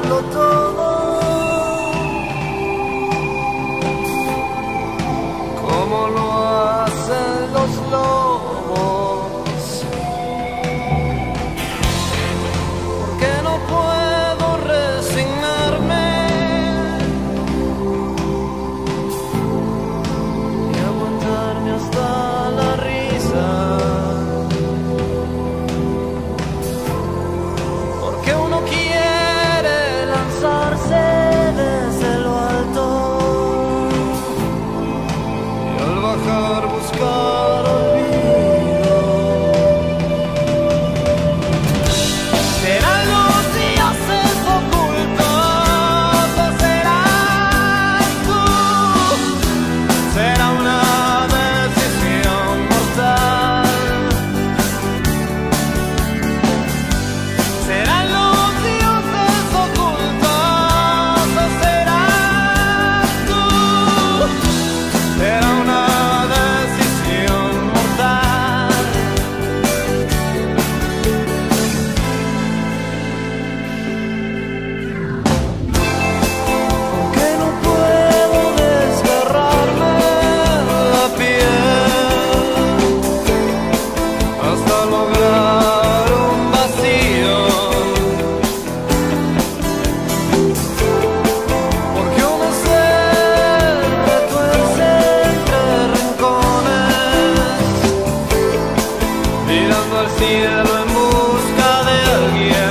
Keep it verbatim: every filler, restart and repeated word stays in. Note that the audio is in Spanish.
darlo todo, como lo hacen los lobos, porque no puedo resignarme y aguantarme hasta la risa, porque uno quiere lanzarse desde lo alto y al bajar buscar olvido. Serán los dioses ocultos o serás tú, será una decisión mortal. Serán los dioses ocultos o serás tú, será una decisión mortal. Porque no puedo desgarrarme la piel hasta lograr un vacío, porque una sed retuerce entre rincones, mirando al cielo en busca de alguien.